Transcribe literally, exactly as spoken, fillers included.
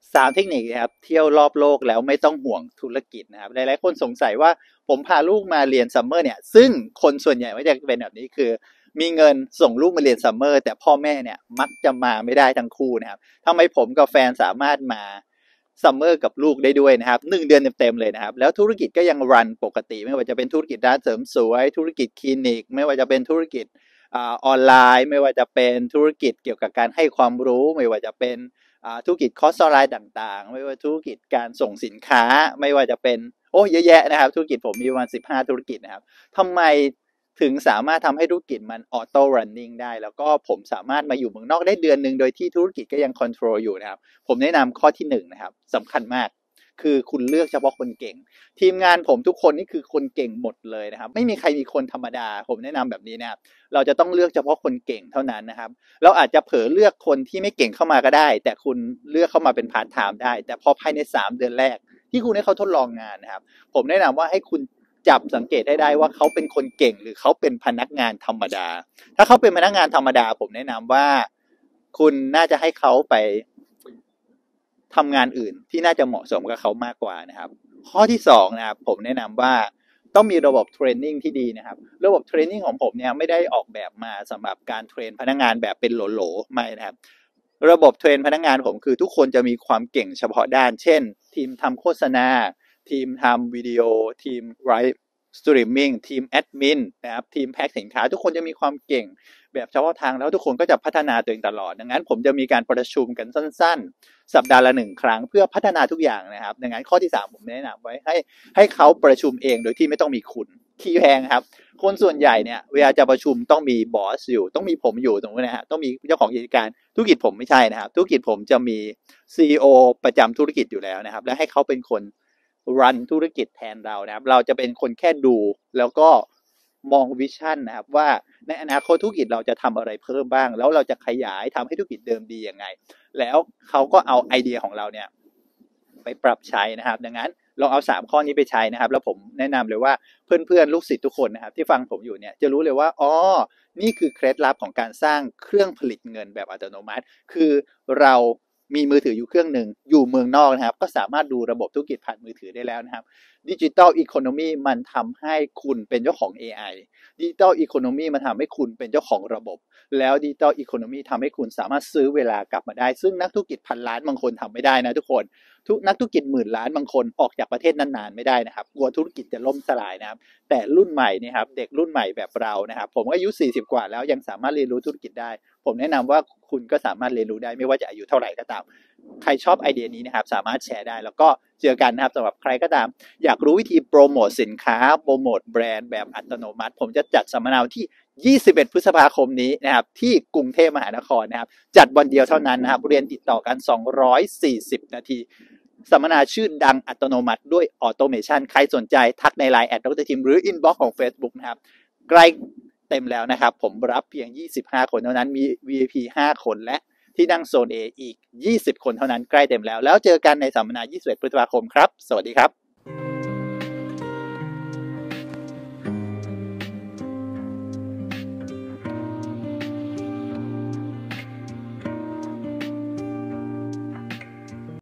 สามเทคนิคนะครับเที่ยวรอบโลกแล้วไม่ต้องห่วงธุรกิจนะครับหลายๆคนสงสัยว่าผมพาลูกมาเรียนซัมเมอร์เนี่ยซึ่งคนส่วนใหญ่ไม่จะเป็นแบบนี้คือมีเงินส่งลูกมาเรียนซัมเมอร์แต่พ่อแม่เนี่ยมักจะมาไม่ได้ทั้งคู่นะครับทำไมผมกับแฟนสามารถมาซัมเมอร์กับลูกได้ด้วยนะครับหนึ่งเดือนเต็มๆเลยนะครับแล้วธุรกิจก็ยังรันปกติไม่ว่าจะเป็นธุรกิจร้านเสริมสวยธุรกิจคลินิกไม่ว่าจะเป็นธุรกิจออนไลน์ไม่ว่าจะเป็นธุรกิจเกี่ยวกับการให้ความรู้ไม่ว่าจะเป็นธุรกิจคอร์สออนไลน์ต่างๆไม่ว่าธุรกิจการส่งสินค้าไม่ว่าจะเป็นโอ้เยอะแยะนะครับธุรกิจผมมีประมาณสิบห้าธุรกิจนะครับทำไมถึงสามารถทำให้ธุรกิจมันออโต้รันนิ่งได้แล้วก็ผมสามารถมาอยู่เมืองนอกได้เดือนหนึ่งโดยที่ธุรกิจก็ยังคอนโทรลอยู่นะครับผมแนะนำข้อที่หนึ่งนะครับสำคัญมากคือคุณเลือกเฉพาะคนเก่งทีมงานผมทุกคนนี่คือคนเก่งหมดเลยนะครับไม่มีใครมีคนธรรมดาผมแนะนำแบบนี้นะครับเราจะต้องเลือกเฉพาะคนเก่งเท่านั้นนะครับเราอาจจะเผลอเลือกคนที่ไม่เก่งเข้ามาก็ได้แต่คุณเลือกเข้ามาเป็นพาร์ทไทม์ได้แต่พอภายในสามเดือนแรกที่คุณให้เขาทดลองงานนะครับผมแนะนำว่าให้คุณจับสังเกตให้ได้ว่าเขาเป็นคนเก่งหรือเขาเป็นพนักงานธรรมดาถ้าเขาเป็นพนักงานธรรมดาผมแนะนำว่าคุณน่าจะให้เขาไปทำงานอื่นที่น่าจะเหมาะสมกับเขามากกว่านะครับข้อที่สองนะครับผมแนะนำว่าต้องมีระบบเทรนนิ่งที่ดีนะครับระบบเทรนนิ่งของผมเนี่ยไม่ได้ออกแบบมาสำหรับการเทรนพนักงานแบบเป็นโหลๆไม่นะครับระบบเทรนพนักงานผมคือทุกคนจะมีความเก่งเฉพาะด้านเช่นทีมทำโฆษณาทีมทำวิดีโอทีมไลฟ์สตรีมมิ่งทีมแอดมินนะครับทีมแพ็คสินค้าทุกคนจะมีความเก่งแบบเฉพาะทางแล้วทุกคนก็จะพัฒนาตัวเองตลอดดังนั้นผมจะมีการประชุมกันสั้นๆสัปดาห์ละหนึ่งครั้งเพื่อพัฒนาทุกอย่างนะครับดังนั้นข้อที่สามผมแนะนำไว้ให้ให้เขาประชุมเองโดยที่ไม่ต้องมีคุณขี้แพงครับคนส่วนใหญ่เนี่ยเวลาจะประชุมต้องมีบอสอยู่ต้องมีผมอยู่ตรงนี้นะฮะต้องมีเจ้าของกิจการธุรกิจผมไม่ใช่นะครับธุรกิจผมจะมี ซี อี โอ ประจำธุรกิจอยู่แล้วนะครับและให้เขาเป็นคนรันธุรกิจแทนเรานะครับเราจะเป็นคนแค่ดูแล้วก็มองวิชั่นนะครับว่าในอนาคตธุรกิจเราจะทำอะไรเพิ่มบ้างแล้วเราจะขยายทำให้ธุรกิจเดิมดียังไงแล้วเขาก็เอาไอเดียของเราเนี่ยไปปรับใช้นะครับดังนั้นลองเอาสามข้อนี้ไปใช้นะครับแล้วผมแนะนำเลยว่าเพื่อนๆลูกศิษย์ทุกคนนะครับที่ฟังผมอยู่เนี่ยจะรู้เลยว่าอ๋อนี่คือเคล็ดลับของการสร้างเครื่องผลิตเงินแบบอัตโนมัติคือเรามีมือถืออยู่เครื่องหนึ่งอยู่เมืองนอกนะครับก็สามารถดูระบบธุรกิจผ่านมือถือได้แล้วนะครับดิจิตอลอีโคโนมีมันทำให้คุณเป็นเจ้าของ เอ ไอ ดิจิตอลอีโคโนมีมันทำให้คุณเป็นเจ้าของระบบแล้วดิจิตอลอีโคโนมีทำให้คุณสามารถซื้อเวลากลับมาได้ซึ่งนักธุรกิจพันล้านบางคนทำไม่ได้นะทุกคนทุกนักธุรกิจหมื่นล้านบางคนออกจากประเทศนานๆไม่ได้นะครับกลัวธุรกิจจะล่มสลายนะครับแต่รุ่นใหม่นี่ครับเด็กรุ่นใหม่แบบเรานะครับผมอายุสี่สิบกว่าแล้วยังสามารถเรียนรู้ธุรกิจได้ผมแนะนำว่าคุณก็สามารถเรียนรู้ได้ไม่ว่าจะอายุเท่าไหร่ก็ตามใครชอบไอเดียนี้นะครับสามารถแชร์ได้แล้วก็เจอกันนะครับสำหรับใครก็ตามอยากรู้วิธีโปรโมทสินค้าโปรโมทแบรนด์แบบอัตโนมัติผมจะจัดสัมมนาที่ยี่สิบเอ็ดพฤษภาคมนี้นะครับที่กรุงเทพมหานครนะครับจัดวันเดียวเท่านั้นนะครับเรียนติดต่อกันสองร้อยสี่สิบนาทีสัมมนาชื่อดังอัตโนมัติด้วยออโตเมชันใครสนใจทักใน ไลน์ แอท ดร ทิมหรืออินบ็อกซ์ของ Facebook นะครับใกล้เต็มแล้วนะครับผมรับเพียงยี่สิบห้าคนเท่านั้นมี วี ไอ พี ห้าคนและที่นั่งโซน A อีกยี่สิบคนเท่านั้นใกล้เต็มแล้วแล้วเจอกันในสัมมนายี่สิบเอ็ดพฤษภาคมครับสวัสดีครับ